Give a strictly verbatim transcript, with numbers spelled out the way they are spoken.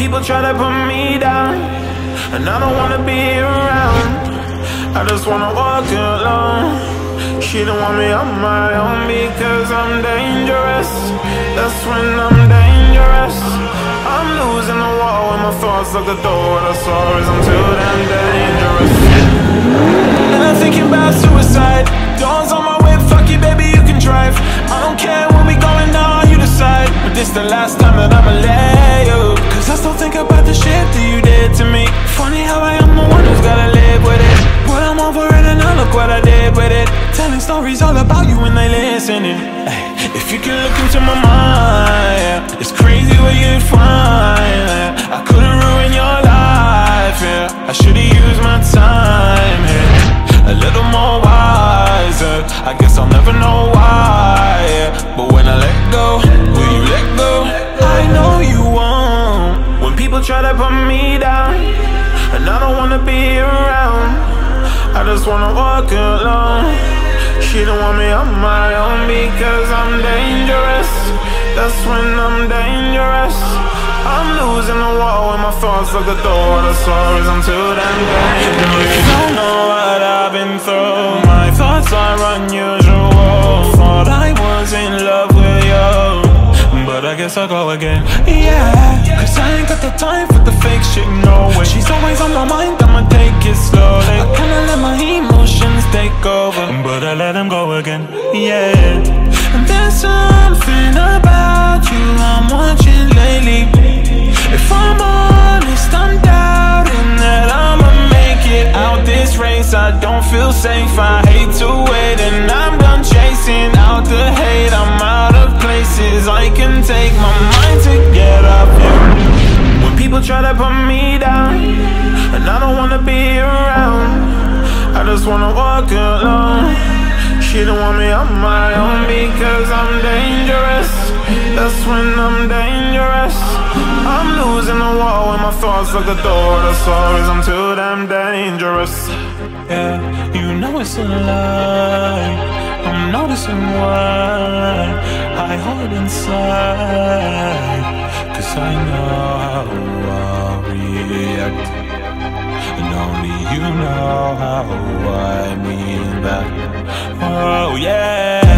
people try to put me down, and I don't wanna be around. I just wanna walk alone. She don't want me on my own because I'm dangerous. That's when I'm dangerous. I'm losing the war when my thoughts look the door. What I saw is I'm too damn dangerous. And I'm thinking about suicide. Doors on my whip, fuck you baby, you can drive. I don't care when we going down, you decide. But this the last time that I'ma lay you, cause I still think about the shit that you did to me. Funny how I am the one who's gotta live with it. But I'm over it and now look what I did with it. Telling stories all about you when they listening. If you can look into my mind, it's crazy what you'd find. I could've ruined your life, yeah. I should've used my time, yeah. A little more wiser. I guess I'll never know why, yeah. But when I let go, will you let go? I know you won't. When people try to put me down, and I don't wanna be around, I just wanna walk alone. She don't want me on my own because I'm dangerous. That's when I'm dangerous. I'm losing the war when my thoughts look the door. What I saw is I'm too damn dangerous. You don't know what I've been through. My thoughts are unusual. Thought I was in love with you, but I guess I'll go again. Yeah, cause I ain't got the time for the fake shit, no way. She's always on my mind, I'ma take it slowly. I kinda let my emotions take over, but I let them go again, yeah. And there's something about you I'm watching lately. If I'm honest, I'm doubting that I'ma make it out this race. I don't feel safe, I hate to wait, and I'm done chasing out the hate. I'm out of places I can take my mind to get up, yeah. When people try to put me down, and I don't wanna be around, I just wanna walk alone. She don't want me on my own because I'm dangerous. That's when I'm dangerous. I'm losing the war when my thoughts look the door. The saw is I'm too damn dangerous. Yeah, you know it's a lie. I'm noticing why I hold inside, cause I know how I'll react, and only you know how I mean that. Oh yeah.